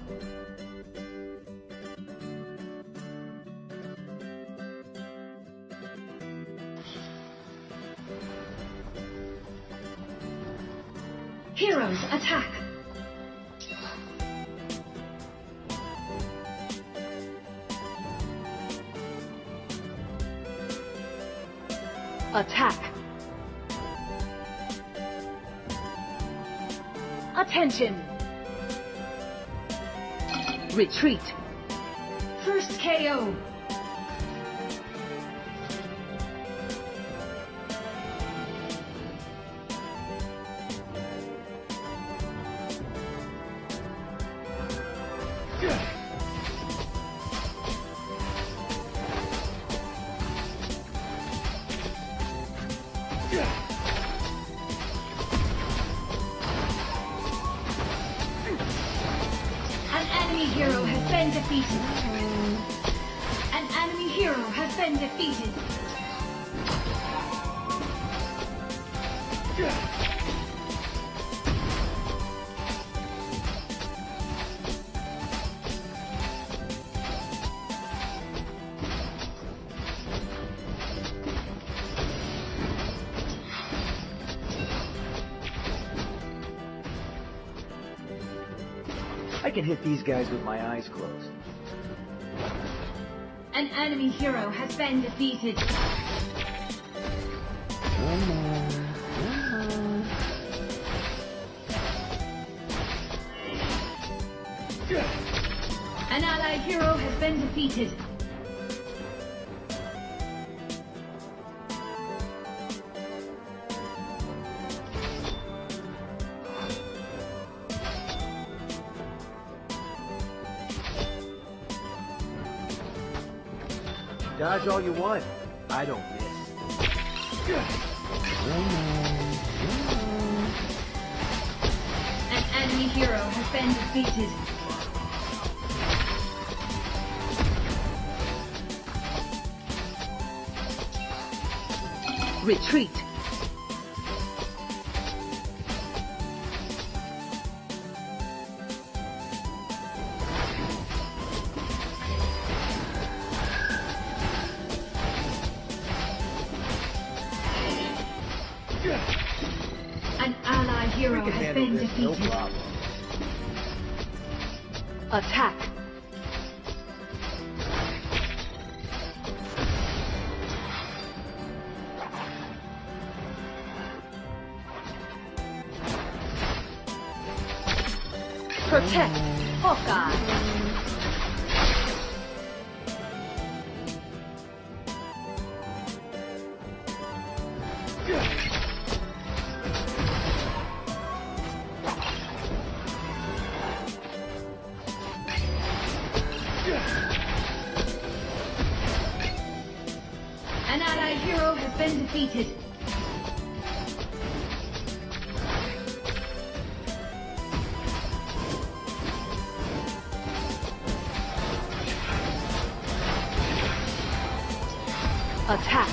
Heroes attack! Attack! Attention! Retreat! First KO! An enemy hero has been defeated. An enemy hero has been defeated. I can hit these guys with my eyes closed. An enemy hero has been defeated. An allied hero has been defeated. Dodge all you want. I don't miss. An enemy hero has been defeated. Retreat. An allied hero We can has handle been this, no defeated. problem. Attack. Protect. Hawkeye. An allied hero has been defeated. Attack.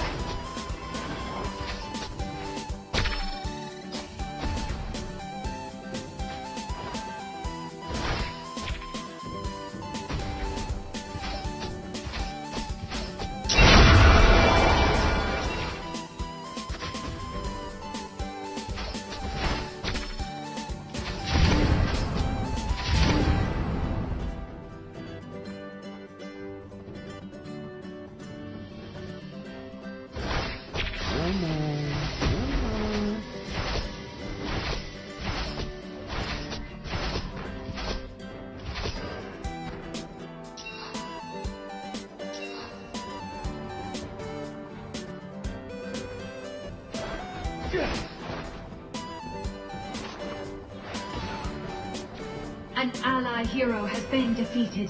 An ally hero has been defeated.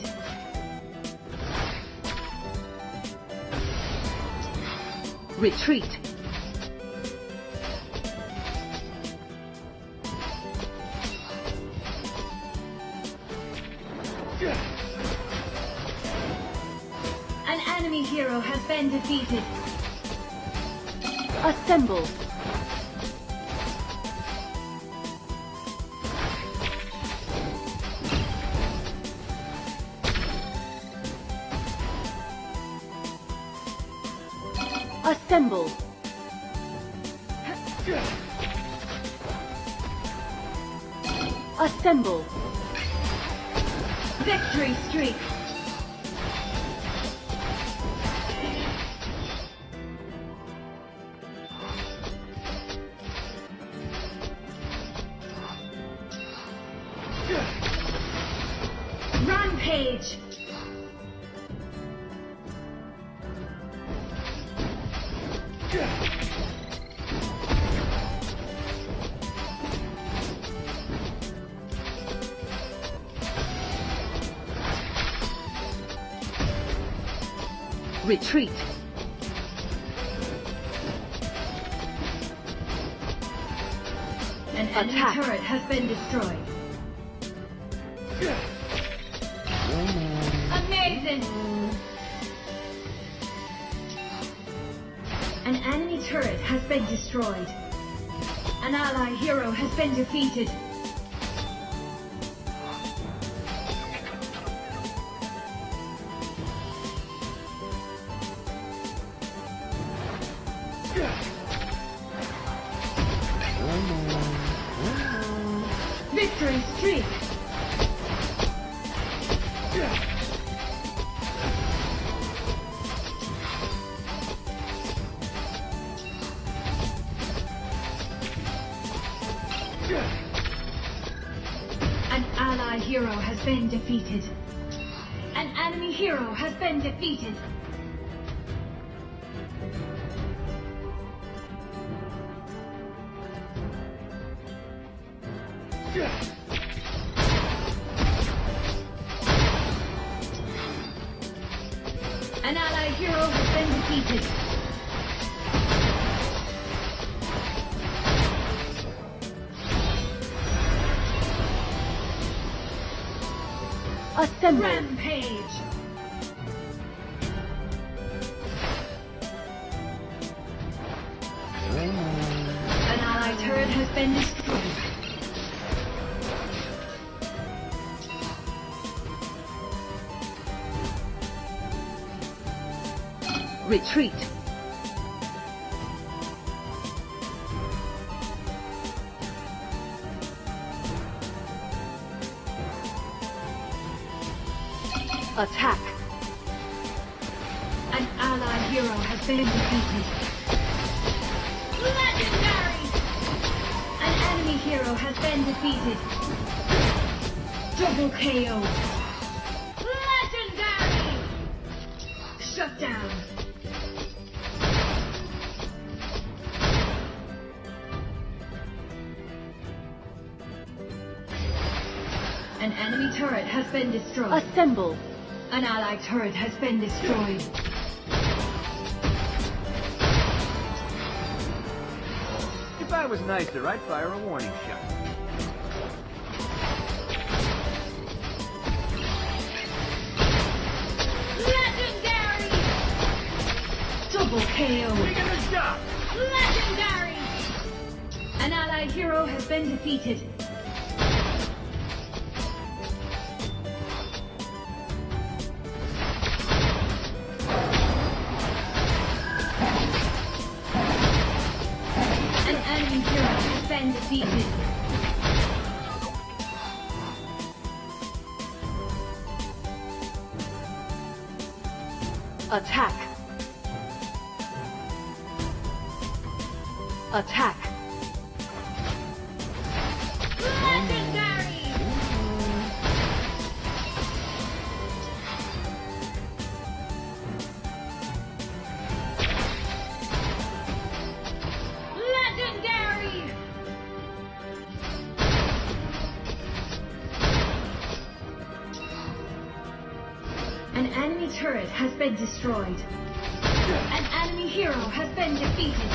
Retreat. An enemy hero has been defeated. Assemble. Assemble. Assemble. Victory streak. Rampage. Retreat. An enemy Attack. turret has been destroyed. Amazing! An enemy turret has been destroyed. An ally hero has been defeated. Victory streak. An ally hero has been defeated. An enemy hero has been defeated. An ally hero has been defeated. Assemble. Rampage. An ally turret has been destroyed. Retreat. Attack. An ally hero has been defeated. Legendary! An enemy hero has been defeated. Double KO. Legendary! Shut down. An enemy turret has been destroyed. Assemble. An allied turret has been destroyed. If I was nicer, I'd fire a warning shot. Legendary! Double KO. We're gonna stop! Legendary! An allied hero has been defeated. An enemy hero has been defeated. Attack. Attack. Legendary! Legendary! An enemy turret has been destroyed. An enemy hero has been defeated.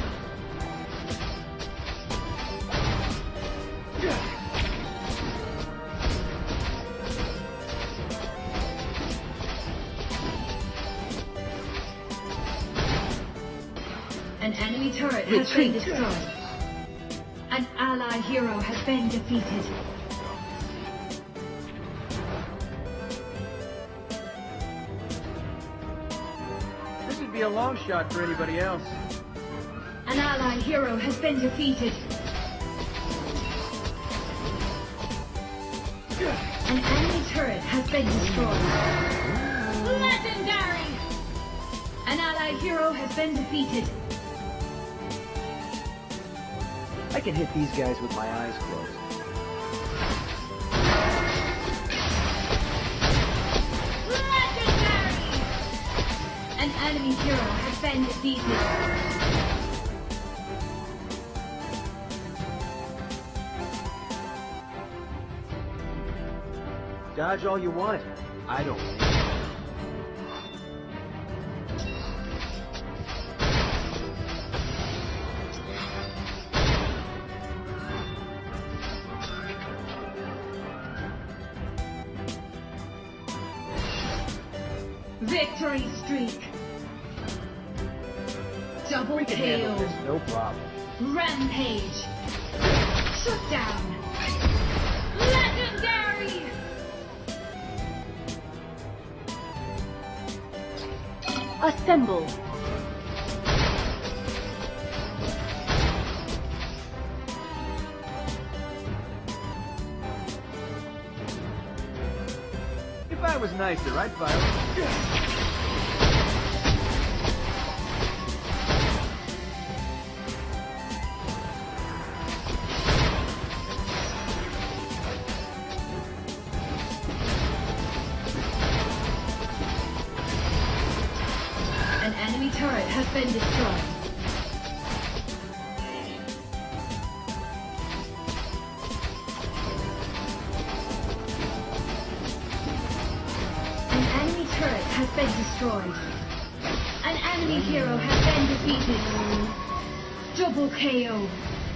An enemy turret has been Retreat. destroyed. An ally hero has been defeated. This would be a long shot for anybody else. An allied hero has been defeated. An enemy turret has been destroyed. Legendary! An allied hero has been defeated. I can hit these guys with my eyes closed. Legendary! An enemy hero has been defeated. Dodge all you want. I don't. Victory streak. Double We can handle KO. this, no problem. Rampage. Shut down. Legendary! Assemble. If I was nicer, I'd fire. An enemy turret has been destroyed. An enemy turret has been destroyed. An enemy hero has been defeated. Double KO.